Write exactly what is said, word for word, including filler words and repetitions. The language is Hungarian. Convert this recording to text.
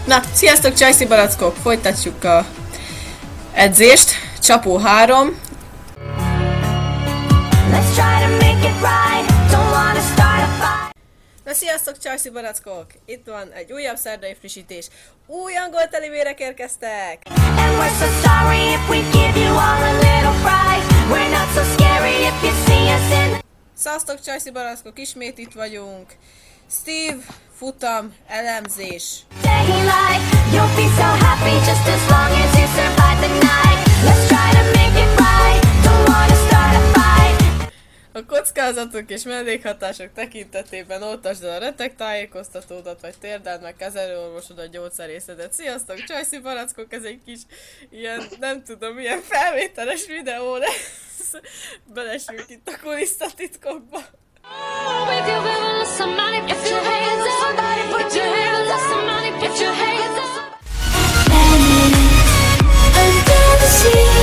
Na, sziasztok, csajszi barackok! Folytatjuk a edzést. Csapó három. Na, sziasztok, csajszi barackok! Itt van egy újabb szerdai frissítés. Új angol telivérek érkeztek! Sziasztok, csajszi barackok! Ismét itt vagyunk. Steve, futam, elemzés. A kockázatok és mellékhatások tekintetében oltasd el a reteg tájékoztatódat, vagy térdeld meg kezelőorvosodat, gyógyszerészedet. Sziasztok, csajszi barackok, ez egy kis ilyen, nem tudom, ilyen felvételes videó lesz. Belesünk itt a kulisszatitkokba. Somebody put your hands up.